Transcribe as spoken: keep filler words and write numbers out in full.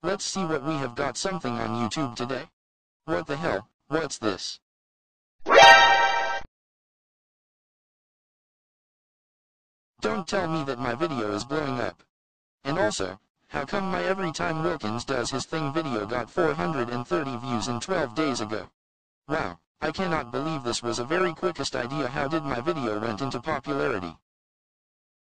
Let's see what we have got something on YouTube today. What the hell, what's this? Don't tell me that my video is blowing up. And also, how come my Every Time Wilkins Does His Thing video got four hundred thirty views in twelve days ago? Wow, I cannot believe this was a very quickest idea. How did my video went into popularity?